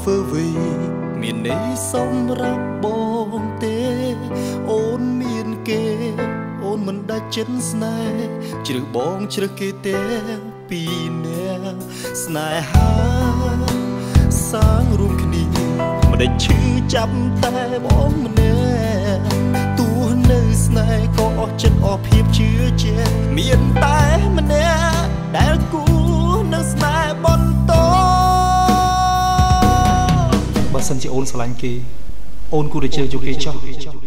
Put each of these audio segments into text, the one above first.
ធ្វើវីមានន័យសម្រាប់បងទេអូនមានគេអូនមិនដាច់ចិត្តស្នេហ៍ជ្រើសបងជ្រើសគេទេពីអ្នកស្នេហាសាងរួមគ្នាមិនដាច់ឈឺចាប់តែបងម្នាក់ទោះនៅស្នេហ៍ក៏អស់ចិត្តអស់ភាពជឿជាក់មានតែម្នាក់ដែលគួរនឹងស្នេហ៍បន្តបើសិនជាអូនស្រឡាញ់គេអូនគួរតែជឿយកគេចោះឲ្យគេ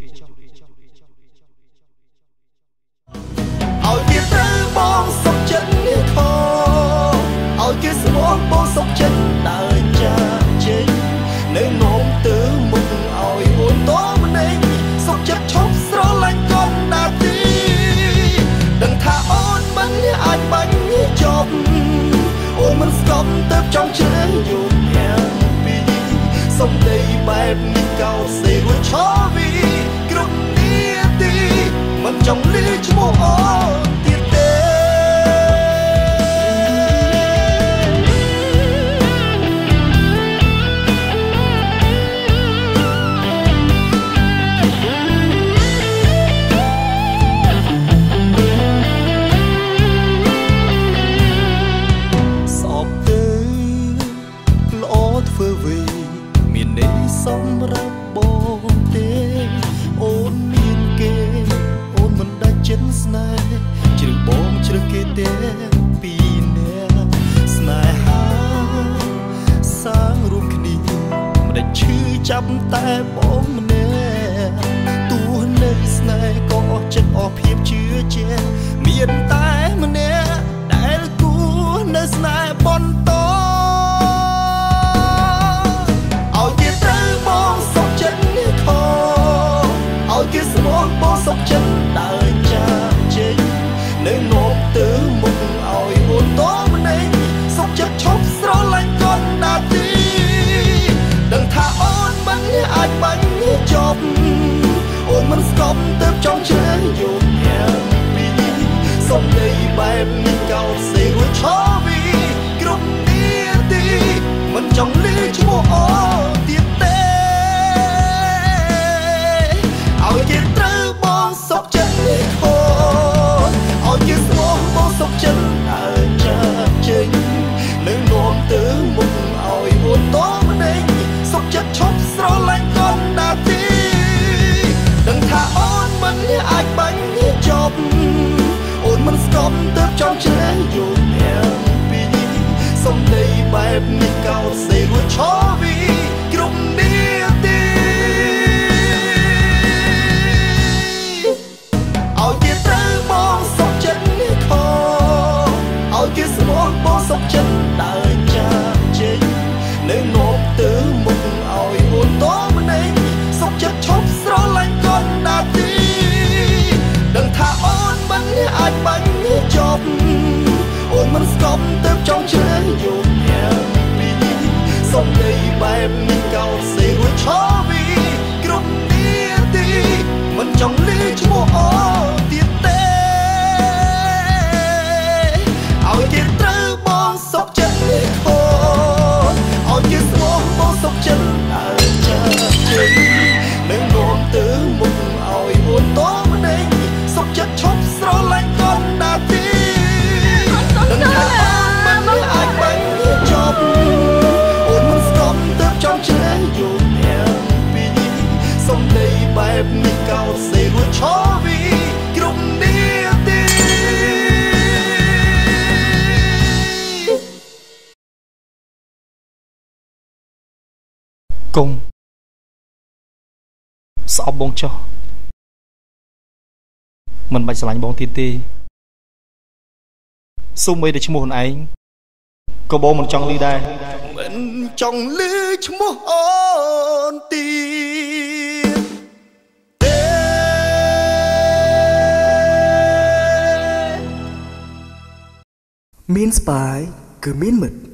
ត្រូវបងសុខចិត្តនេះខឲ្យគេស្មោះបងសុខចិត្តដើរចាកចេញនៅនោមទៅមុខឲ្យអូនតម្នេញសុខចិត្តឈប់ស្រឡាញ់កូនណាទីដឹងថាអូនមិនអាចបាញ់ចប់អូនមិនស្គប់ទៅចង់ជ្រើសយកសំដីបែបនេះកោសេរួចឈរវីគ្រប់នាទីមិនចង់លឺឈ្មោះអូនទៀតទេសອບទៅល្អធ្វើវីមានន័យសម្រាប់បងទេអូនមានគេអូនមិនដាច់ចិត្តស្នេហ៍ជ្រើសបងជ្រើសគេទេពីអ្នកស្នេហាសាងរួមគ្នាមិនដាច់ឈឺចាប់តែបងម្នាក់ទោះនៅស្នេហ៍ក៏អស់ចិត្តអស់ភាពជឿជាក់មានតែម្នាក់ដែលគួរនៅស្នេហ៍បន្តគេស្មោះបងសុខចិត្តដើរចាកចេញនៅនោមទៅមុខឲ្យអូនតម្នេញសុខចិត្តឈប់ស្រឡាញ់កូនណាទីដឹងថាអូនមិនអាចបាញ់ចប់អូនមិនស្គប់ទៅចង់ជ្រើសយកអ្នកពីសំដីបែបនេះកោសេរួចឈរវីគ្រប់នាទីមិនចង់លឺឈ្មោះអូនទៀតទេឲ្យគេត្រូវបងសុខចិត្តនេះខឲ្យគេស្មោះបងសុខចិត្តដើរចាកចេញនៅនោមទៅមុខឲ្យអូនតម្នេញសុខចិត្តឈប់ស្រឡាញ់កូនណាទីដឹងថាអូនមិនអាចបាញ់ចប់អូនមិនស្គប់ទៅចង់ជ្រើសយកអ្នកពីសំដីបែបនេះកោសេរួចឈរវីគ្រប់នាទីគេស្មោះបងសុខចិត្តដើរចាកចេញនៅនោមទៅមុខឲ្យអូនតម្នេញសុខចិត្តឈប់ស្រឡាញ់កូនណាទីដឹងថាអូនមិនអាចបាញ់ចប់អូនមិនស្គប់ទៅចង់ជ្រើសយកអ្នកពីសំដីបែបនេះកោសេរួចឈរវីគ្រប់នាទីមិនចង់លឺឈ្មោះអូនទៀតទេឲ្យគេត្រូវបងសុខចិត្តនេះខឲ្យគេស្មោះបងសុខចិត្តដើរចាកចេញនៅនោមទៅមុខឲ្យអូនតម្នេញសុខចិត្តឈប់ស្រឡាញ់កូនណាទីដឹងថាអូនមិនអាចបាញ់ចប់អូនមិនស្គប់ទៅចង់ជ្រើសយកអ្នកពីសំដីបែបនេះកោសេរួចឈរវីគ្រប់នាទីកុំស្អប់បងចោះមិនបាច់ស្រឡាញ់បងទៀតទេសូម្បីតែឈ្មោះខ្លួនឯងក៏បងមិនចង់ឮដែរមិនចង់ឮឈ្មោះអូនទៀតទេមានស្បាយគឺមានមិត្ត